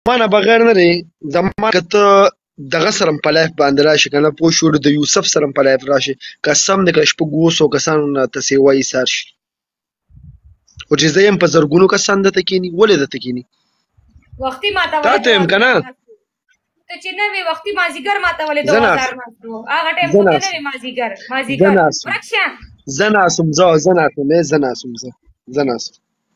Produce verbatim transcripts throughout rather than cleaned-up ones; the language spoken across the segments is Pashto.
مانه بغیر نه دی زما که ته دغه سره په لایف باندې راشي که نه پوه شو د یوسف سره په لایف راشي قسم دی که شپږ اوه سوه کسانو نه ته سیوا ایثار شي خو چې زه یم په زرګونو کسان دته کښېني ولې دته کښېني وختي ماته تا ته یم که نه ته چې نه وې وختي مازدیګر ماته ولې دوه هزار ناست وو هغه ټایم خو ته نه وې مازدیګر مازدیګر ورک شه زه ناست وم زه زه ناست وم زه ناست وم زه زه ناست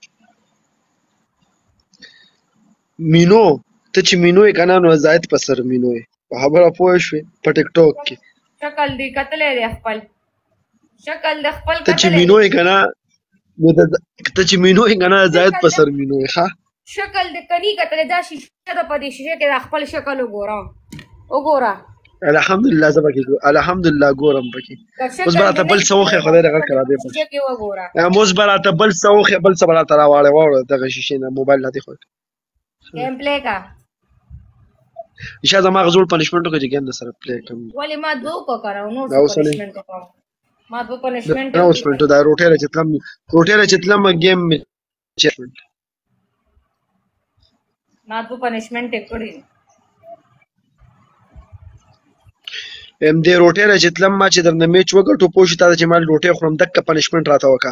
مینو ته چې مینو یې که نه نو زاید په سر مینو یې په خبره پوه شوې په ټیک ټاک کې شکل دې کتلی دی خپل شکل د خپل ته چې مینو یې که نه نو ته چې مینو یې که نه زاید په سر مینو یې ښه شکل دې کني کتلی دا شیشه ده په دې شیشه کې دا خپل شکل وګوره وګوره الحمدلله زه پکې الحمدلله ګورم پکې اوس به راته بل څه وښیې خدای دې غږ کړه دې شیشه کې وګوره اوس به راته بل څه وښیې بل څه به راته راواړې واوړه دغه شیشې نه موبایل راته خو گیم پلی کا شاید زما هغه زوړ پنشمنټ وکړه چې ګیم در سره پلی کړم ولې ما دو کو کراو نور پنشمنټ وکړم ما دو پنشمنټ نه اوس پنټو دا روټه را چتلم روټه را چتلم گیم چټمنټ ما دو پنشمنټ کړی ام دې روټه را چتلم ما چې درنه میچ وګټو پوه شو تا چې ما روټه خورم دک پنشمنټ راته وکړه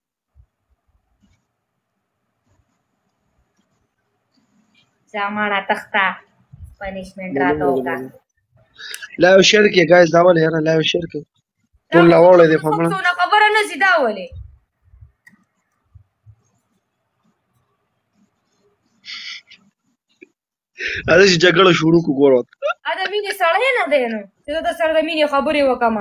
زمانہ تختا پنشمنٹ راته وکړه لا یو شیر کې ګایز دا ولې یاره لا یو شیر کې ټول لا وړی دی خو مړه څونه خبره نه سي دا ولې هغه چې جګړه شروع کړو ګوره ا د مینې سړی نه دی نو چې زه د سره د مینې خبرې وکړم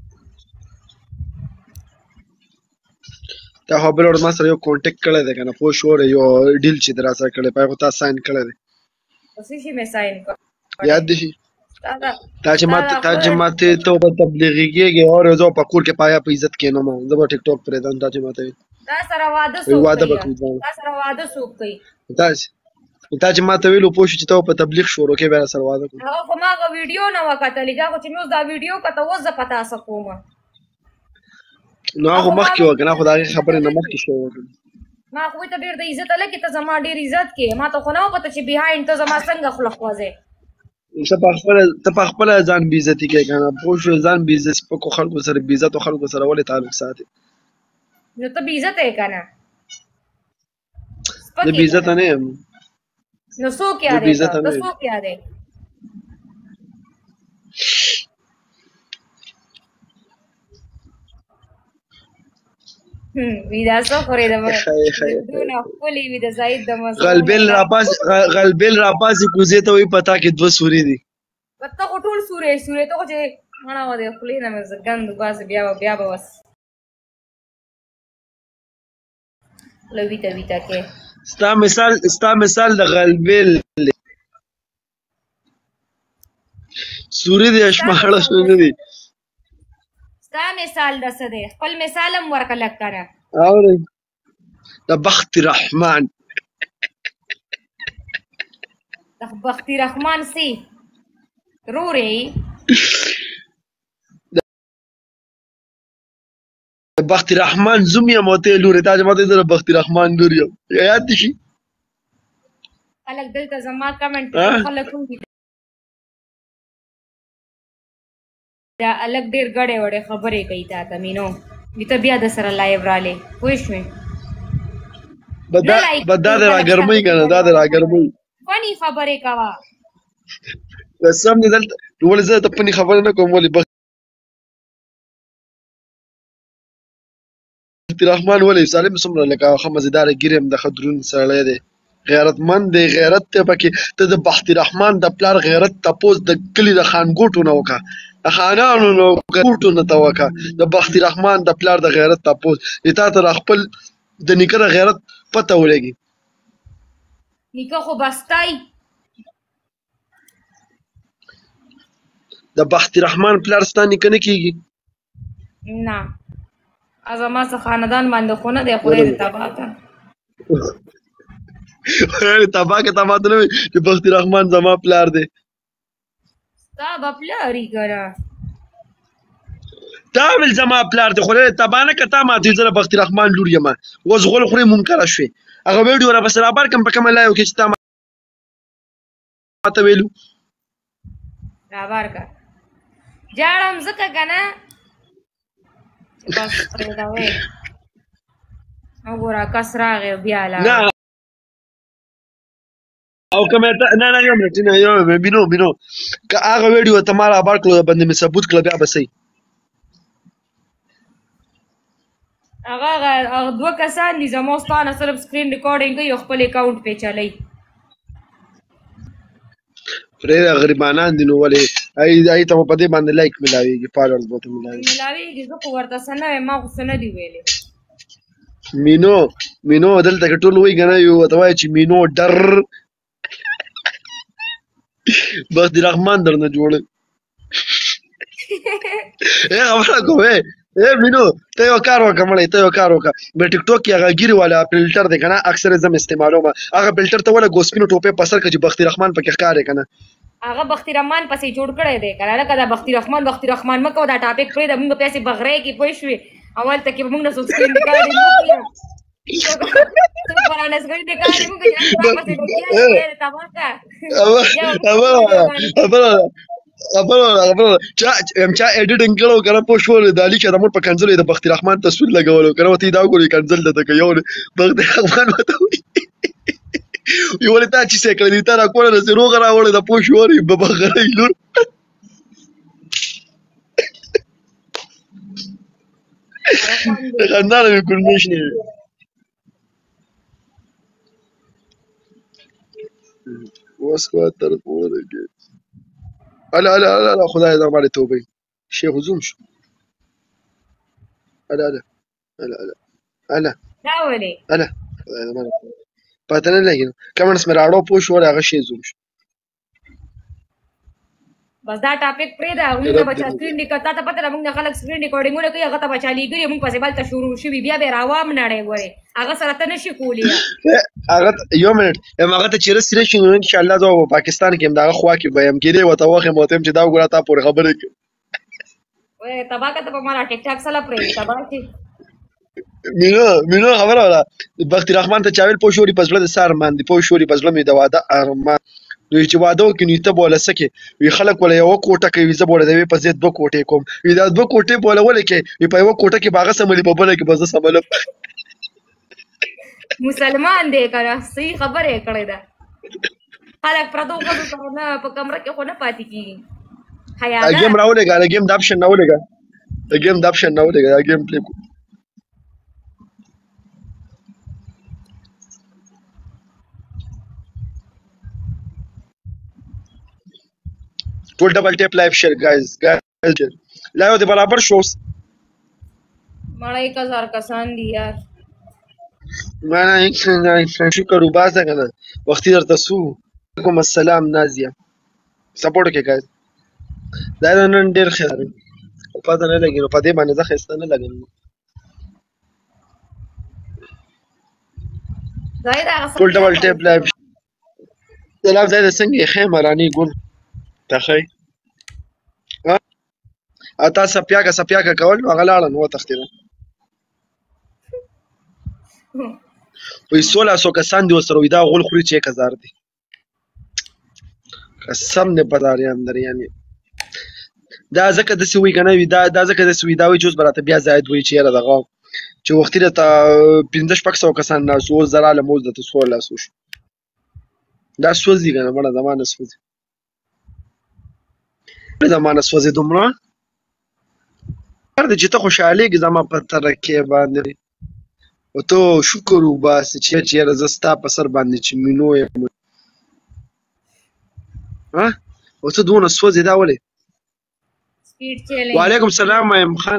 تا خو بل ورځ ما سره یو کانټیکټ کړی دی که نه پوه شوې یو ډیل چې در سره کړی پای خو تا ساین کړی دی څه شي مې ساین کړ یاد دي شي تا چې ما تا چې ما ته ته په تبلیغي کېږي او زه په کور کې پایا په عزت کېنم زه به ټیک ټاک پرېږدم تا چې ما ته دا سره واده څوک واده به کوي دا سره واده څوک کوي تا تا چې ما ته ویلو پوه شو چې ته په تبلیغ شروع کې بیا سره واده کوي هغه خو ما هغه ویډیو نه وه کتلې دا خو چې مې اوس دا ویډیو کته اوس زه په تاسو کوم نو هغه مخکې وه که نه خو د هغې خبرې نه مخکې شوی وه ما خو ته ډېر د عزت هلکې ته زما ډېر عزت کې ما ته خو نه وه پته چې بهایند ته زما څنګه خوله خوځې ته په خپله ته په خپله ځان بېعزتي کوې که نه پوه شوې ځان بېعزت سپکو خلکو سره بېعزتو خلکو سره ولې تعلق ساتې نو ته بېعزته یې که نه زه بېعزته نه یم نو څوک یادې ته ته څوک یادې ویدا څو خورې د دونه ښکلې وي د زاید د مزه غلبېل راپاسې غلبېل راپاسې کوزې ته وایي په تا کې دوه سورې دي ته خو ټول سورې سورې ته خو چې مړه وه د خولې نه مې ګند وباسې بیا به بیا به بس خوله ویته ویته کې ستا مثال ستا مثال د غلبېل سورې دي اشماړه شو نه دي ستا مثال د څه دی خپل مثال هم ورکړه لږ که نه اورئ د بخت رحمان د بختي رحمان سي رورې د بخت رحمان زوم یم او ته لورې تا چې ما ته زه د بخت رحمان لور یم یاد دي شي خلک دلته زما کمنټ خلک وایي دا الګ ډېر ګډې وړې خبرې کوي تا ته مینو وي ته بیا د سره لایو رالې پوه شوې بد دا د راګرمۍ که نه دا د راګرمۍ فني خبرې کوه قسم دې دلته ولې زه ته فني خبرې نه کوم ولې بخت رحمان ولې سالم څومره لکه ښه مزېداره ګیر یم د ښه دروند سړی دی غیرتمند دی غیرت دی پکې ته د بخت رحمان د پلار غیرت تپوس د کلي د خانګوټو نه وکړه د خانانو نه ګوټو نه ته وکړه د بخت رحمان د پلار د غیرت تپوس تا ته را خپل د نیکه د غیرت پته ولګي نیکه خو بستای د بخت رحمان پلار ستا نیکه نه کېږي نه زما څه خاندان باندې خو نه دی خدای دې تباه کړه تباه که تباه ته نه وایي چې بخت رحمان زما پلار دی ستا به پلار یې که نه تا ویل زما پلار دی خدای دې تباه نه کړه تا ماته ویل زه د بخت رحمان لور یم اوس غول خورې منکره شوې هغه ویډیو راپسې رابر کړم په کومه لایو کې چې تا ماته ویلو رابار کا جاړم زکه کنه بس پرېدا وې وګوره کس راغی بیا لا نه او کومه نه نه یو منټ نه یو مینو مینو که هغه ویډیو ته ما رابار کړو باندې مې ثبوت کړ بیا به صحیح هغه هغه دوه کسان دي زما ستانه صرف سکرین ریکارډینګ کوي او خپل اکاونټ پې چلوي پرېږده غریبانان دي نو ولې هغې ته په دې باندې لایک ملاوېږي فالوورز به ورته ملاوېږي ملاوېږي زه خو ورته څه نه وایم ما خو څه نه دي ویلې مینو مینو دلته که ټول وایي که نه یو ورته وایي چې مینو ډر بخت رحمان درنه جوړه ای خبره کوم ای مینو ته یو کار وکړه مړی ته یو کار وکړه په ټیک ټاک کې هغه ګیرې والا فلټر دی که نه اکثر زه م استعمالوم هغه فلټر ته ولږ ګوسپینو ټوپې په سر کړه چې بختي رحمان پکې ښکارې که نه هغه بختي رحمان پسې جوړ کړی دی که نه لکه دا بختي رحمان بختي رحمان مه کوه دا ټاپک پرېږده مونږ پیسې بغرۍ کې پوه شوې اولته کې به مونږ نه څوک سکرین ریکارډینګ وکړو څوک به رانه سکرین ریکارډینګ وکړي چې دا پسې روپیا دی تباه کړه خبره خبره چا چا ایډیټینګ کړو که نه پوه شولې د علي شاه د مور په کنځلو یې د بختي رحمان تصویر لګولو که نه ورته یې دا وګورئ کنځل درته کوي یو بختي رحمان ورته وایي ولې تا چې څه کړی دي تا راکوړه داسې روغه راوړې ده پوه شولې به بغرۍ لور خندانه مې کلمې شنې وې اوس خو تر پوره کې اله اله اله خدای در باندې توبه شیخ زوم شو اله اله اله اله اله دا ولې اله خدای در باندې پته نه لګي کمنټس مې راوړو پوه شو هغه شی زوم شو بس دا ټاپک پرېږده موږ ته به چا سکرین ریکارډ تا ته پته ده موږ نه خلک سکرین ریکارډینګونه کوي هغه ته به چا لیږلي موږ پسې بلته شروع شوي بیا به یې راوام نړۍ ګورې هغه سره ته نه شي کولی هغه یو منټ یم هغه ته چې رسېدلی شي نو انشاءالله زه په پاکستان کې یم د هغه خوا کې به یم کېدی ورته وښیم ورته یم چې دا وګوره تا پورې خبرې کوي وایي تباه که ته په ما را ټیک ټاک سره پرېږدي تباه کړي مینو مینو خبره وله بختي رحمان ته چا ویل پوه شوري په زړه د سار مان دي پوه شوري په زړه مې د واده ارمان نو چې واده وکړي نو ته به وله څه کې وي خلک وله یوه کوټه کوي زه به وله د یوې په ضد دوه کوټې کوم وي دا دوه کوټې به وله ولې کوې وي په یوه کوټه کې به هغه سملي په بله کې به زه سملم مسلمان دی که نه صحیح خبره یې کړې ده خلک پردو ښځو سره نه په کمره کې خو نه پاتې کېږي ګیم راولېږه د ګیم د اپشن نه ولېږه د ګیم د اپشن نه ولېږه دا ګیم پلی کړو ټول ډبل ټیپ لایف شیر ګایز ګایز لایو دې برابر شو مړه ایک هزار کسان دي یار معنا شکر وباسه کنه وختي درته سو کوم السلام نازیه سپورټ کې ګایز دا نن ډېر خیر پته نه لګي نو په دې باندې زه ښایسته نه لګم ټول ډبل ټیپ لایف سلام زاید څنګه یې ښه مراني ګل تخی او تا سپیاکه سپیاکه کول نو هغه لاړه نو وتښتېده وایي سوله سو کسان دي ورسره وي دا غول خوري چې یک هزار دي قسم دې په داریان در یعنې دا ځکه داسې وایي که نه وي دا ځکه داسې وایي دا وایي چې اوس به راته بیا زاید وایي چې یاره دغه چې وختي درته پنځه شپږ سوه کسان ناست اوس زه رالم اوس درته څوارلس وشو دا سوځي که نه مړه زما نه سوځي زما نه سوځي دومره کار دی چې ته خوشحالېږي زما په ترکې باندې او ته شکر وباسې چې یاره زه ستا په سر باندې چې مینو یم او ته دونه سوځې دا ولې وعلیکم سلام ایم خان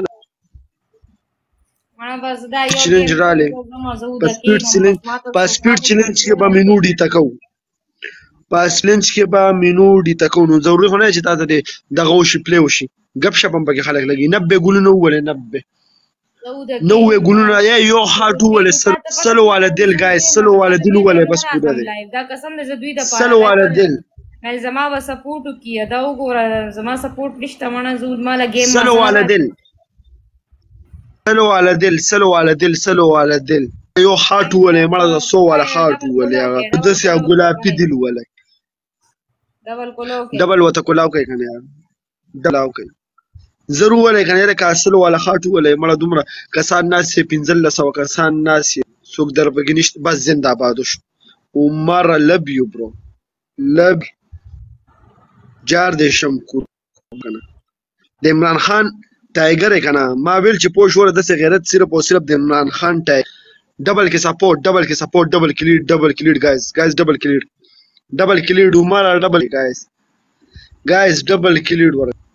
چلنج رالی په سپیډ چلنج په سپیډ چلنج کې به مینو ډیته کوو په چلنج کې به مینو ډیته کوو نو ضروري خو نه چې تا ته دې دغه وشي پلی وشي ګپ شپ هم پکې خلک لګي نبې ګلونه وولې نبې نوې ګلونه یا یو هارټ وولې سلو والا دل ګایز سلو والا دل وولې بس پوره دی سلو والا دل زما به سپورټ وکړي دا وګوره زما سپورټ نشته مړه زه ماله ګیم سلو والا دل سلو والا دل سلو والا دل سلو والا دل یو هارټ وولې مړه سو والا هارټ وولې هغه داسې ګلابي دل وولې ډبل کولو کې ډبل وته کولاو کوي کنه یار ډبل کوي ضرور ولې کنه یاره کاسل ولا خاطو ولې مړه دومره کسان ناس پنځل سو کسان ناس څوک در بګنيشت بس زنده باد شو عمر لب یو برو لب جار دې شم کو کنه د عمران خان ټایګر کنه ما ویل چې پوه شو د غیرت صرف او صرف د عمران خان ټای ډبل کې سپورټ ډبل کې سپورټ ډبل کلیډ ډبل کلیډ گایز گایز ډبل کلیډ ډبل کلیډ عمر ډبل گایز گایز ډبل کلیډ ور